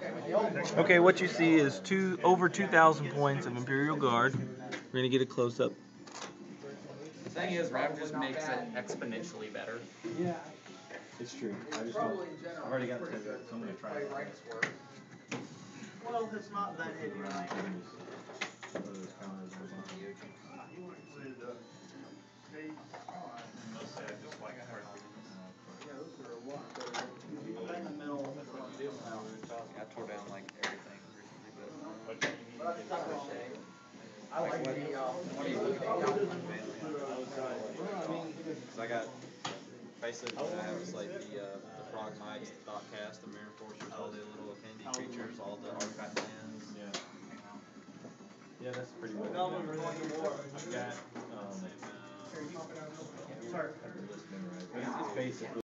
Okay, what you see is over 2,000 points of Imperial Guard. We're gonna get a close up. The thing is, Ravagers makes it exponentially better. Yeah. It's true. I've already got to so I'm gonna try it. Well, it's not that heavy. I tore down like everything recently, I like the because I got basically what I have is like the frog mites, the dot cast, the mirror forcers, all the little candy creatures, all the artifact lands. Yeah, that's pretty much. I've got. It's basically.